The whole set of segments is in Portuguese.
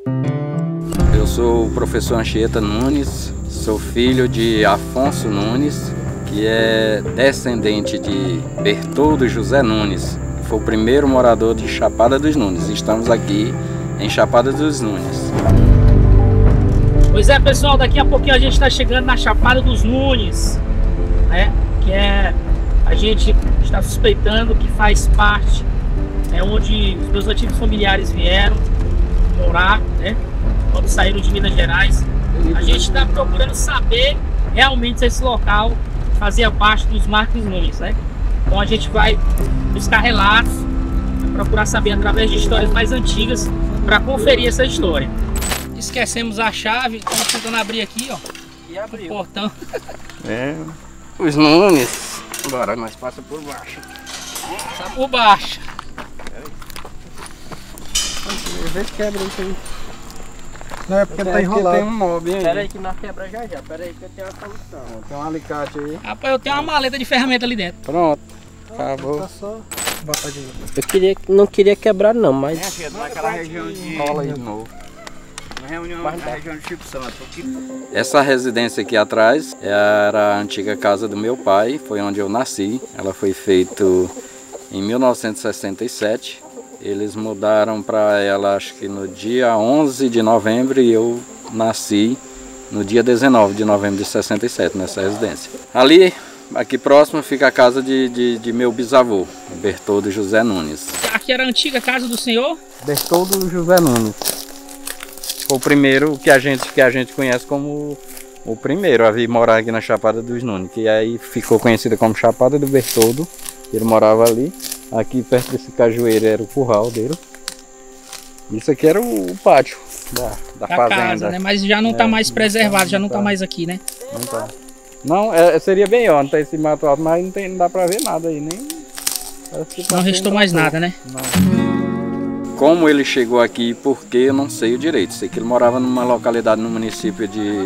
Eu sou o professor Anchieta Nunes, sou filho de Afonso Nunes, que é descendente de Bertoldo José Nunes, que foi o primeiro morador de Chapada dos Nunes. Estamos aqui em Chapada dos Nunes. Pois é, pessoal, daqui a pouquinho a gente está chegando na Chapada dos Nunes, né? Que a gente está suspeitando que faz parte, onde os meus antigos familiares vieram morar, né? Quando saíram de Minas Gerais. A gente está procurando saber realmente se esse local fazia parte dos Marques Nunes, né? Então a gente vai buscar relatos, procurar saber através de histórias mais antigas para conferir essa história. Esquecemos a chave, estamos tentando abrir aqui, ó. E abriu. O portão. Os Nunes. Bora, nós passa por baixo. Tá por baixo. Vê se quebra isso aí. Não, é porque tá enrolado. Tem um mob aí. Pera aí que nós quebra já. Pera aí que eu tenho uma solução. Tem um alicate aí. Rapaz, eu tenho uma maleta de ferramenta ali dentro. Pronto. Acabou. Tá só botar de novo. Não queria quebrar não, mas... Naquela região de... Rola aí de novo. Uma reunião na região de Chico Santo. Essa residência aqui atrás era a antiga casa do meu pai, foi onde eu nasci. Ela foi feita em 1967. Eles mudaram para ela, acho que no dia 11 de novembro, e eu nasci no dia 19 de novembro de 67, nessa residência. Ali, aqui próximo, fica a casa de meu bisavô, Bertoldo José Nunes. Aqui era a antiga casa do senhor? Bertoldo José Nunes. Foi o primeiro que a gente conhece como o primeiro a vir morar aqui na Chapada dos Nunes, que aí ficou conhecida como Chapada do Bertoldo. Ele morava ali. Aqui perto desse cajueiro era o curral dele. Isso aqui era o pátio da fazenda. Casa, né? Mas já não está mais preservado, já não está mais aqui, né? Não tá. Não, seria bem ó, não tem esse mato alto, mas não dá pra ver nada aí, nem... Não restou mais nada, né? Não. Como ele chegou aqui e por que, eu não sei o direito. Sei que ele morava numa localidade no município de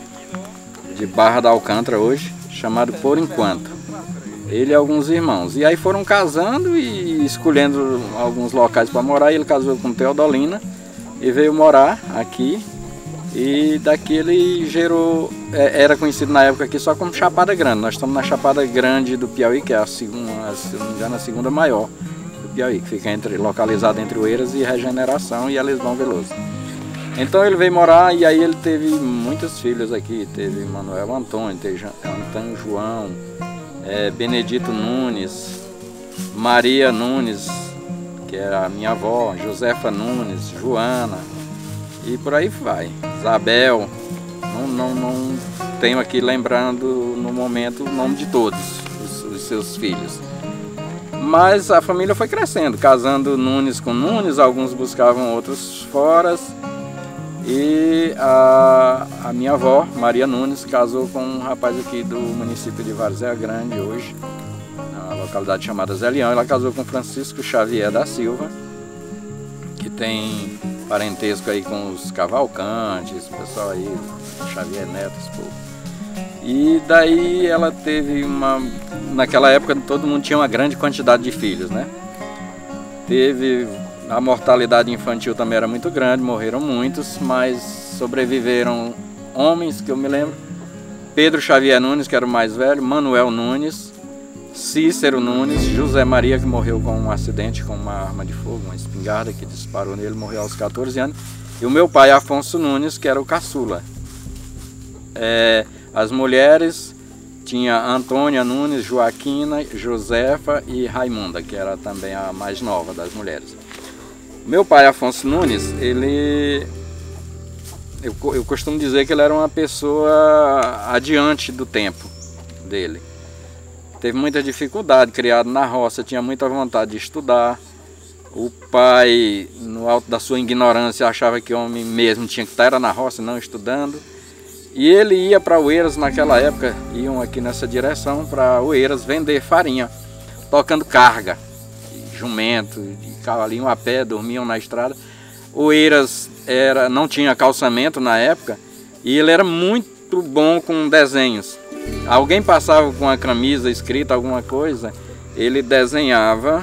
Barra da Alcântara hoje, chamado Por Enquanto. Ele e alguns irmãos. E aí foram casando e escolhendo alguns locais para morar. Ele casou com Teodolina e veio morar aqui. E daqui ele gerou, era conhecido na época aqui só como Chapada Grande. Nós estamos na Chapada Grande do Piauí, que é a segunda, se não me engano, a segunda maior do Piauí, que fica localizada entre Oeiras e Regeneração e Elisão Veloso. Então ele veio morar e aí ele teve muitos filhos aqui. Teve Manuel Antônio, teve Antônio João, Benedito Nunes, Maria Nunes, que era a minha avó, Josefa Nunes, Joana, e por aí vai. Isabel, não tenho aqui lembrando no momento o nome de todos os seus filhos. Mas a família foi crescendo, casando Nunes com Nunes, alguns buscavam outros fora. E a minha avó, Maria Nunes, casou com um rapaz aqui do município de Várzea Grande hoje, na localidade chamada Zé Leão. Ela casou com Francisco Xavier da Silva, que tem parentesco aí com os Cavalcantes, o pessoal aí, Xavier Neto, esse povo. E daí ela teve naquela época todo mundo tinha uma grande quantidade de filhos, né? A mortalidade infantil também era muito grande, morreram muitos, mas sobreviveram homens, que eu me lembro, Pedro Xavier Nunes, que era o mais velho, Manuel Nunes, Cícero Nunes, José Maria, que morreu com um acidente com uma arma de fogo, uma espingarda que disparou nele, morreu aos 14 anos, e o meu pai, Afonso Nunes, que era o caçula. As mulheres tinha Antônia Nunes, Joaquina, Josefa e Raimunda, que era também a mais nova das mulheres. Meu pai, Afonso Nunes, eu costumo dizer que ele era uma pessoa adiante do tempo dele. Teve muita dificuldade, criado na roça, tinha muita vontade de estudar. O pai, no alto da sua ignorância, achava que o homem mesmo tinha que estar na roça, não estudando. E ele ia para Oeiras naquela época, iam aqui nessa direção para Oeiras vender farinha, tocando carga, jumento, de cavalinho a pé, dormiam na estrada. Oeiras não tinha calçamento na época e ele era muito bom com desenhos. Alguém passava com a camisa escrita alguma coisa, ele desenhava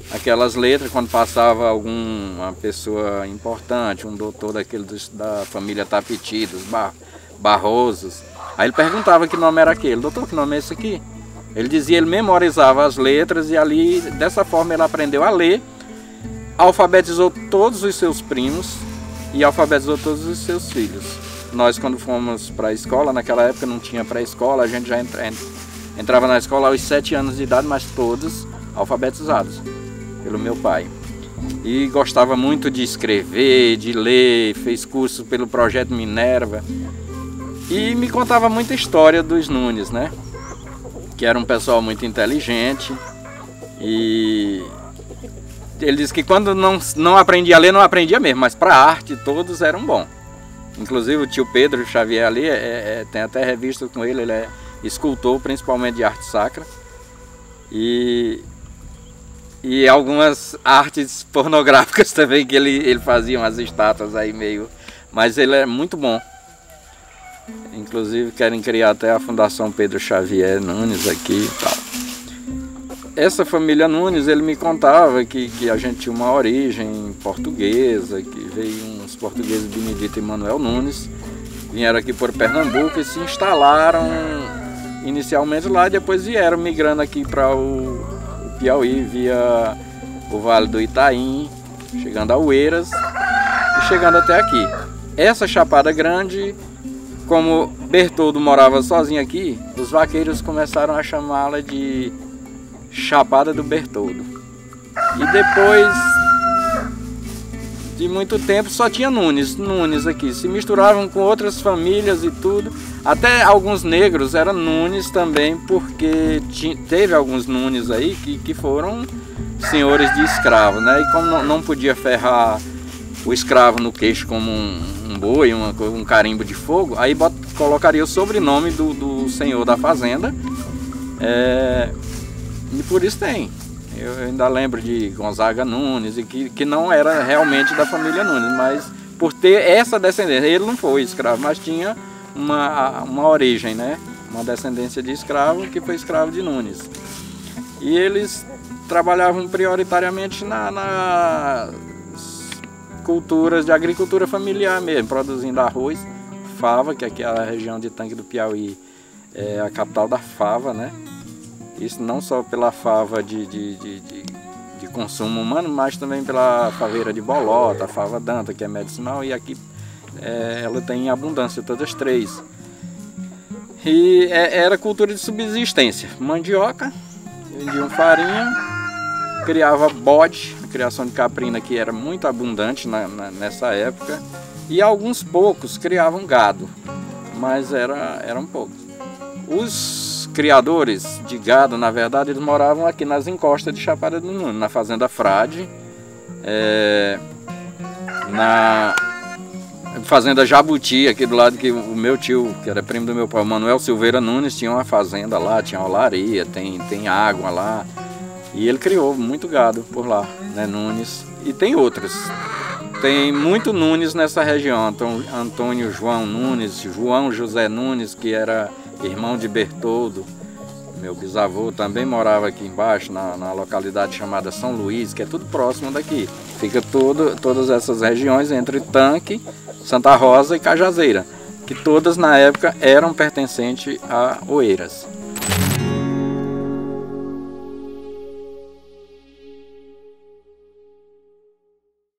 aquelas letras quando passava alguma pessoa importante, um doutor daquele da família Tapiti, dos Barrosos. Aí ele perguntava que nome era aquele. Doutor, que nome é esse aqui? Ele dizia, ele memorizava as letras e ali, dessa forma, ele aprendeu a ler, alfabetizou todos os seus primos e alfabetizou todos os seus filhos. Nós, quando fomos para a escola, naquela época não tinha pré-escola, a gente já entrava na escola aos 7 anos de idade, mas todos alfabetizados pelo meu pai. E gostava muito de escrever, de ler, fez curso pelo Projeto Minerva. E me contava muita história dos Nunes, né? Que era um pessoal muito inteligente. E ele disse que quando não aprendia a ler, não aprendia mesmo, mas para arte todos eram bons. Inclusive o tio Pedro Xavier ali, tem até revista com ele, ele é escultor, principalmente de arte sacra. E algumas artes pornográficas também, que ele fazia umas estátuas aí meio... Mas ele é muito bom. Inclusive querem criar até a Fundação Pedro Xavier Nunes aqui e tal. Essa família Nunes, ele me contava que a gente tinha uma origem portuguesa, que veio uns portugueses, Benedito e Manuel Nunes, vieram aqui por Pernambuco e se instalaram inicialmente lá, e depois vieram migrando aqui para o Piauí, via o Vale do Itaim, chegando a Oeiras e chegando até aqui. Essa Chapada Grande, como Bertoldo morava sozinho aqui, os vaqueiros começaram a chamá-la de Chapada do Bertoldo. E depois de muito tempo só tinha Nunes aqui, se misturavam com outras famílias e tudo. Até alguns negros eram Nunes também, porque teve alguns Nunes aí que foram senhores de escravos, né? E como não podia ferrar o escravo no queixo como um boi, um carimbo de fogo, aí colocaria o sobrenome do senhor da fazenda. E por isso tem. Eu ainda lembro de Gonzaga Nunes, que não era realmente da família Nunes, mas por ter essa descendência, ele não foi escravo, mas tinha uma origem, né? Uma descendência de escravo que foi escravo de Nunes. E eles trabalhavam prioritariamente nas culturas de agricultura familiar mesmo, produzindo arroz, fava, que aqui é a região de Tanque do Piauí, é a capital da fava, né? Isso não só pela fava de consumo humano, mas também pela faveira de bolota, a fava danta, que é medicinal, e aqui ela tem em abundância, todas três. E era cultura de subsistência, mandioca, vendiam farinha, criava bode, a criação de caprina que era muito abundante nessa época, e alguns poucos criavam gado, mas eram poucos. Os criadores de gado, na verdade, eles moravam aqui nas encostas de Chapada do Nunes, na fazenda Frade, na fazenda Jabuti, aqui do lado, que o meu tio, que era primo do meu pai, Manuel Silveira Nunes, tinha uma fazenda lá, tinha olaria, tem água lá, e ele criou muito gado por lá, né, Nunes, e tem outros. Tem muito Nunes nessa região, Antônio João Nunes, João José Nunes, que era irmão de Bertoldo. Meu bisavô também morava aqui embaixo, na localidade chamada São Luís, que é tudo próximo daqui. Fica todas essas regiões entre Tanque, Santa Rosa e Cajazeira, que todas na época eram pertencentes a Oeiras.